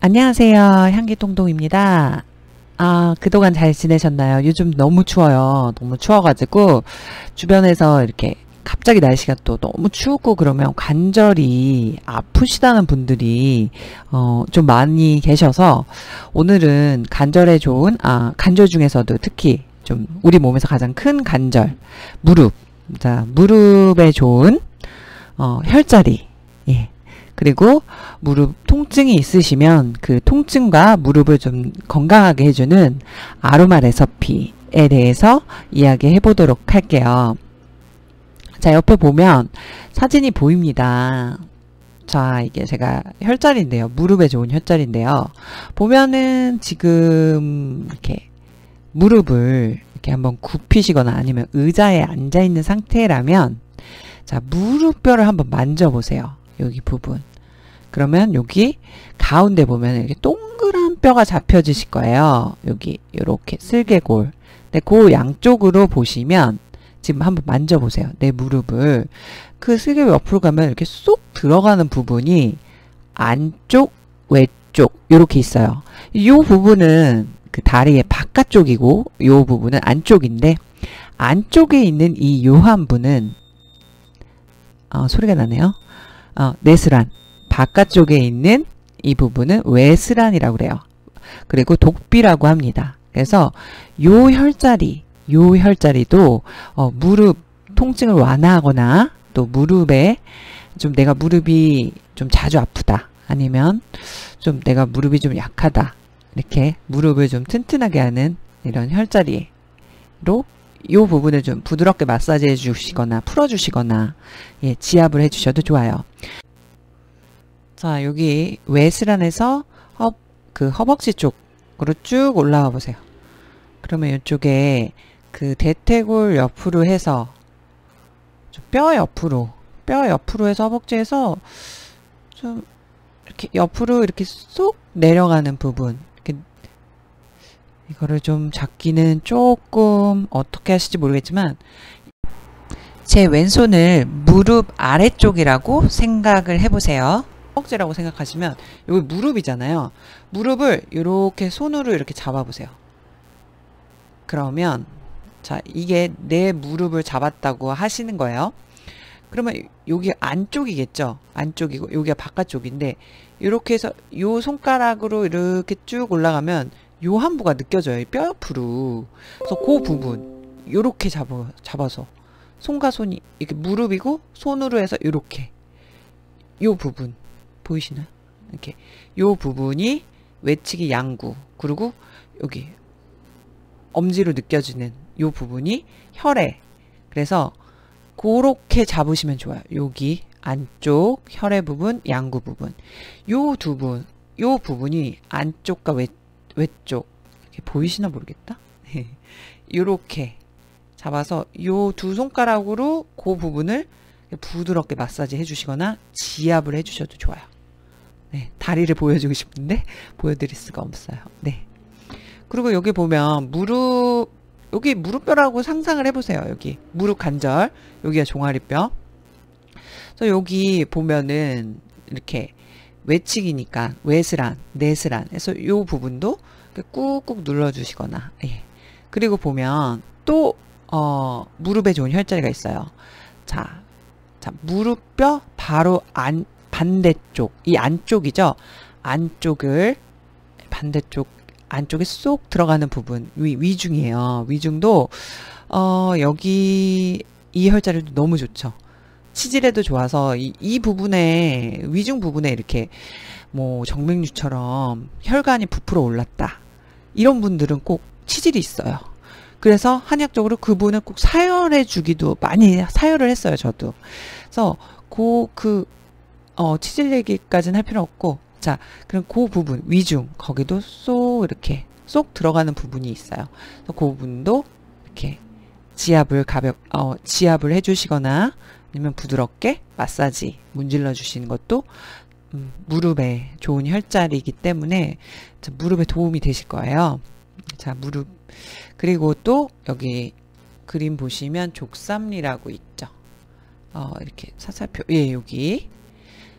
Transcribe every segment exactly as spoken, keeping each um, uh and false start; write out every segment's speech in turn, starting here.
안녕하세요. 향기똥똥입니다. 아, 그동안 잘 지내셨나요? 요즘 너무 추워요. 너무 추워가지고 주변에서 이렇게 갑자기 날씨가 또 너무 춥고 그러면 관절이 아프시다는 분들이 어, 좀 많이 계셔서 오늘은 관절에 좋은 아, 관절 중에서도 특히 좀 우리 몸에서 가장 큰 관절, 무릎. 자, 무릎에 좋은 어, 혈자리. 예. 그리고 무릎 통증이 있으시면 그 통증과 무릎을 좀 건강하게 해주는 아로마 레서피에 대해서 이야기해 보도록 할게요. 자, 옆에 보면 사진이 보입니다. 자, 이게 제가 혈자리인데요. 무릎에 좋은 혈자리인데요. 보면은 지금 이렇게 무릎을 이렇게 한번 굽히시거나 아니면 의자에 앉아 있는 상태라면 자, 무릎뼈를 한번 만져보세요. 여기 부분. 그러면 여기 가운데 보면 이렇게 동그란 뼈가 잡혀지실 거예요. 여기 이렇게 슬개골. 네, 그 양쪽으로 보시면 지금 한번 만져보세요. 내 무릎을. 그 슬개골 옆으로 가면 이렇게 쏙 들어가는 부분이 안쪽, 외쪽 이렇게 있어요. 이 부분은 그 다리의 바깥쪽이고 이 부분은 안쪽인데 안쪽에 있는 이 요한 부는 어, 소리가 나네요. 어, 내스란. 바깥쪽에 있는 이 부분은 외스란이라고 그래요. 그리고 독비라고 합니다. 그래서 요 혈자리, 요 혈자리도 어, 무릎 통증을 완화하거나 또 무릎에 좀 내가 무릎이 좀 자주 아프다. 아니면 좀 내가 무릎이 좀 약하다. 이렇게 무릎을 좀 튼튼하게 하는 이런 혈자리로 이 부분을 좀 부드럽게 마사지 해주시거나 풀어주시거나 예, 지압을 해주셔도 좋아요. 자, 여기 외스란에서 허, 그 허벅지 쪽으로 쭉 올라와 보세요. 그러면 이쪽에 그 대퇴골 옆으로 해서 뼈 옆으로 뼈 옆으로 해서 허벅지에서 좀 이렇게 옆으로 이렇게 쏙 내려가는 부분. 이렇게 이거를 좀 잡기는 조금 어떻게 하실지 모르겠지만 제 왼손을 무릎 아래쪽이라고 생각을 해보세요. 허벅지라고 생각하시면 여기 무릎이잖아요. 무릎을 이렇게 손으로 이렇게 잡아보세요. 그러면 자, 이게 내 무릎을 잡았다고 하시는 거예요. 그러면 여기 안쪽이겠죠. 안쪽이고 여기가 바깥쪽인데 이렇게 해서 요 손가락으로 이렇게 쭉 올라가면 요 한부가 느껴져요. 이 뼈 옆으로. 그래서 그 부분 요렇게 잡아, 잡아서 손과 손이 이렇게 무릎이고 손으로 해서 요렇게 요 부분 보이시나요? 이렇게 요 부분이 외측이 양구 그리고 여기 엄지로 느껴지는 요 부분이 혈액. 그래서 그렇게 잡으시면 좋아요. 여기 안쪽 혈액 부분, 양구 부분. 요 두 분, 요 부분이 안쪽과 외, 외쪽. 이렇게 보이시나 모르겠다. 요렇게 잡아서 요 두 손가락으로 그 부분을 부드럽게 마사지 해주시거나 지압을 해주셔도 좋아요. 네, 다리를 보여주고 싶은데 보여드릴 수가 없어요. 네. 그리고 여기 보면 무릎 여기 무릎뼈라고 상상을 해보세요. 여기 무릎 관절 여기가 종아리뼈. 그래서 여기 보면은 이렇게 외측이니까 외스란, 내스란 해서 요 부분도 꾹꾹 눌러주시거나 예. 그리고 보면 또 어, 무릎에 좋은 혈자리가 있어요. 자, 자 무릎뼈 바로 안 반대쪽 이 안쪽이죠. 안쪽을 반대쪽 안쪽에 쏙 들어가는 부분 위, 위중이에요. 위중도 어, 여기 이 혈자리도 너무 좋죠. 치질에도 좋아서 이, 이 부분에 위중 부분에 이렇게 뭐 정맥류처럼 혈관이 부풀어 올랐다. 이런 분들은 꼭 치질이 있어요. 그래서 한약적으로 그분을 꼭 사열해 주기도 많이 사열을 했어요. 저도. 그래서 그, 그 어, 치질 얘기까지는 할 필요 없고 자, 그럼 그 부분 위중 거기도 쏙 이렇게 쏙 들어가는 부분이 있어요. 그래서 그 부분도 이렇게 지압을 가볍 어, 지압을 해주시거나 아니면 부드럽게 마사지 문질러 주시는 것도 음, 무릎에 좋은 혈자리이기 때문에 자, 무릎에 도움이 되실 거예요. 자, 무릎 그리고 또 여기 그림 보시면 족삼리라고 있죠. 어, 이렇게 사살표 예 여기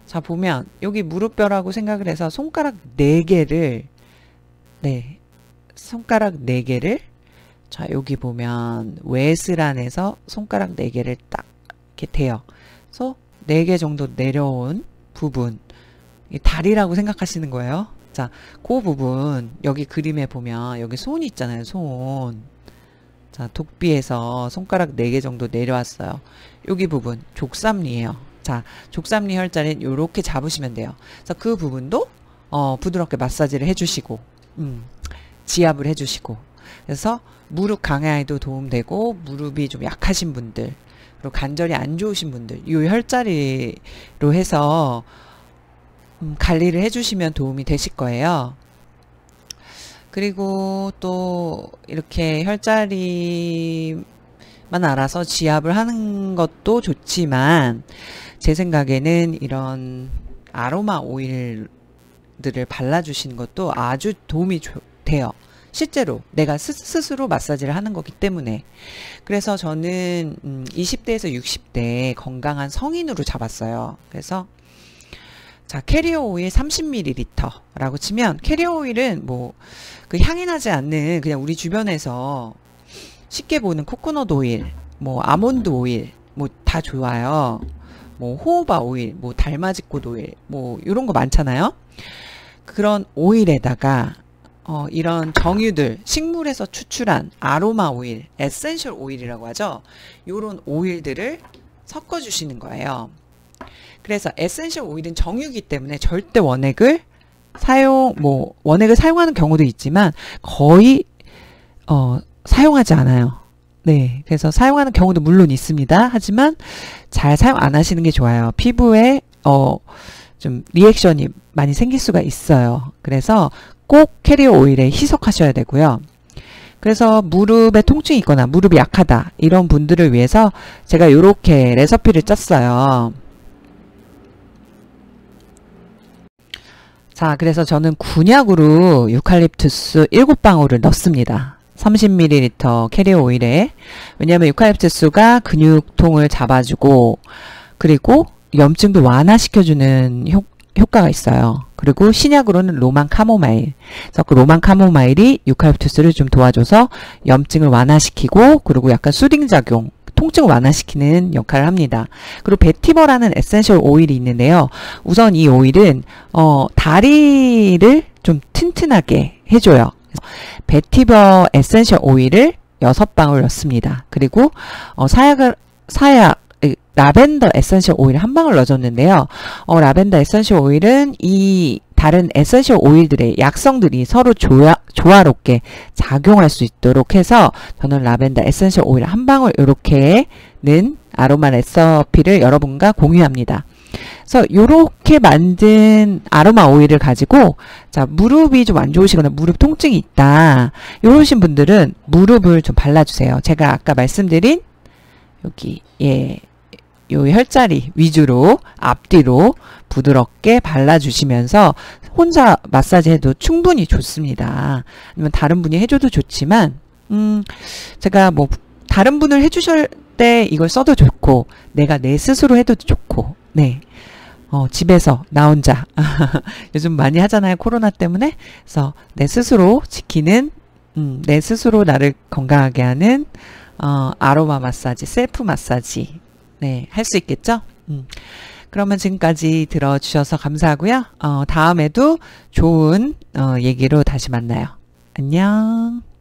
자, 보면 여기 무릎뼈라고 생각을 해서 손가락 네 개를 네, 손가락 네 개를 자, 여기 보면 외슬안에서 손가락 네 개를 딱 이렇게 대요. 그래서 네 개 정도 내려온 부분, 다리라고 생각하시는 거예요. 자, 그 부분 여기 그림에 보면 여기 손 있잖아요. 손. 자, 독비에서 손가락 네 개 정도 내려왔어요. 여기 부분 족삼리예요. 자, 족삼리 혈자리는 이렇게 잡으시면 돼요. 그래서 그 부분도 어, 부드럽게 마사지를 해주시고, 음, 지압을 해주시고, 그래서 무릎 강화에도 도움되고, 무릎이 좀 약하신 분들, 그리고 관절이 안 좋으신 분들, 이 혈자리로 해서 음, 관리를 해주시면 도움이 되실 거예요. 그리고 또 이렇게 혈자리만 알아서 지압을 하는 것도 좋지만 제 생각에는 이런 아로마 오일들을 발라주시는 것도 아주 도움이 조, 돼요. 실제로 내가 스, 스스로 마사지를 하는 거기 때문에. 그래서 저는 음, 이십 대에서 육십 대 건강한 성인으로 잡았어요. 그래서 자, 캐리어 오일 삼십 밀리리터라고 치면, 캐리어 오일은 뭐 그 향이 나지 않는 그냥 우리 주변에서 쉽게 보는 코코넛 오일, 뭐 아몬드 오일, 뭐 다 좋아요. 뭐 호호바 오일, 뭐 달맞이꽃 오일, 뭐 이런 거 많잖아요. 그런 오일에다가 어, 이런 정유들, 식물에서 추출한 아로마 오일, 에센셜 오일이라고 하죠. 요런 오일들을 섞어 주시는 거예요. 그래서 에센셜 오일은 정유기 때문에 절대 원액을 사용, 뭐 원액을 사용하는 경우도 있지만 거의 어, 사용하지 않아요. 네, 그래서 사용하는 경우도 물론 있습니다. 하지만 잘 사용 안 하시는 게 좋아요. 피부에 어, 좀 리액션이 많이 생길 수가 있어요. 그래서 꼭 캐리어 오일에 희석하셔야 되고요. 그래서 무릎에 통증이 있거나 무릎이 약하다 이런 분들을 위해서 제가 이렇게 레시피를 짰어요. 자, 그래서 저는 곤약으로 유칼립투스 일곱 방울을 넣습니다. 삼십 밀리리터 캐리어 오일에. 왜냐하면 유칼립투스가 근육통을 잡아주고 그리고 염증도 완화시켜주는 효, 효과가 있어요. 그리고 신약으로는 로만 카모마일. 그래서 그 로만 카모마일이 유칼립투스를 좀 도와줘서 염증을 완화시키고 그리고 약간 수딩 작용, 통증을 완화시키는 역할을 합니다. 그리고 베티버라는 에센셜 오일이 있는데요. 우선 이 오일은 어, 다리를 좀 튼튼하게 해줘요. 베티버 에센셜 오일을 여섯 방울 넣습니다. 그리고 어, 사약을 사약 라벤더 에센셜 오일 한 방울 넣어줬는데요. 어, 라벤더 에센셜 오일은 이 다른 에센셜 오일들의 약성들이 서로 조화, 조화롭게 작용할 수 있도록 해서 저는 라벤더 에센셜 오일 한 방울 이렇게는 아로마 레시피를 여러분과 공유합니다. 그래서 이렇게 만든 아로마 오일을 가지고 자, 무릎이 좀 안 좋으시거나 무릎 통증이 있다 이러신 분들은 무릎을 좀 발라주세요. 제가 아까 말씀드린 여기 예. 요 혈자리 위주로 앞뒤로 부드럽게 발라주시면서 혼자 마사지 해도 충분히 좋습니다. 아니면 다른 분이 해줘도 좋지만 음 제가 뭐 다른 분을 해주실 때 이걸 써도 좋고 내가 내 스스로 해도 좋고 네 어, 집에서 나 혼자 요즘 많이 하잖아요. 코로나 때문에. 그래서 내 스스로 지키는 음, 내 스스로 나를 건강하게 하는 어, 아로마 마사지, 셀프 마사지 네, 할 수 있겠죠? 음. 그러면 지금까지 들어주셔서 감사하고요. 어, 다음에도 좋은 어, 얘기로 다시 만나요. 안녕.